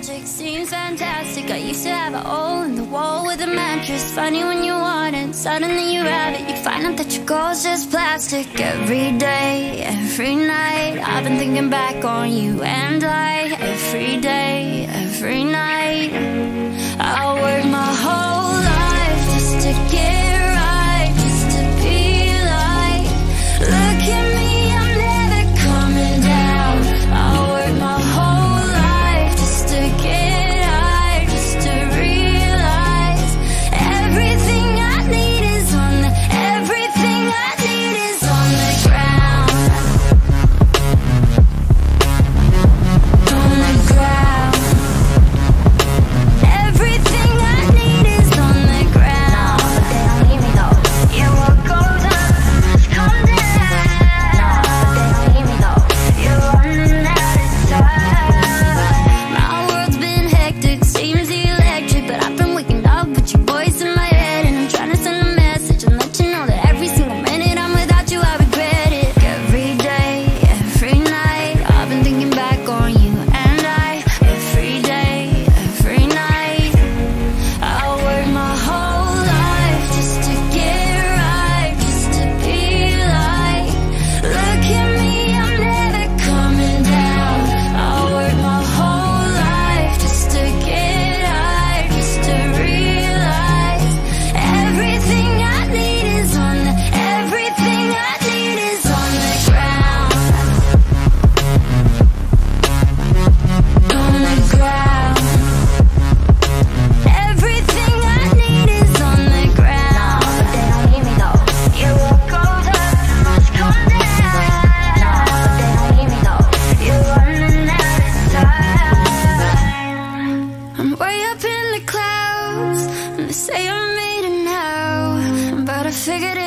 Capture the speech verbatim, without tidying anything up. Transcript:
magic seems fantastic. I used to have a hole in the wall with a mattress. Funny when you want it, suddenly you have it. You find out that your goal's just plastic. Every day, every night, I've been thinking back on you and I. Every day, every night, I work my whole life just to get right, just to be like, look at me, I'm never coming down. I work my whole life just to get high, just to realize everything I need is on the, everything I need is on the ground, on the ground. Everything I need is on the ground. No, but they don't hear me though. Yeah, what goes up must come down. No, but they don't hear me though. You're running out of time. My world's been hectic, seems electric, but I've been waking up with your voice in my head, and I'm trying to send a message and let you know that every single minute I'm without you, I regret it. Every day, every night, I've been thinking back on you and I. Every day, every night, I work my whole life just to get right, just to be like, look at me, I'm never coming down. I work my whole life just to get high, just to realize everything I need is on the, everything I need is on the ground, on the ground. Everything I need is on the ground. No, but they don't hear me though. Yeah, what goes up must come down. No, but they don't hear me though. You're running out of time. I'm way up in the clouds, and they say I made it now, but I figured it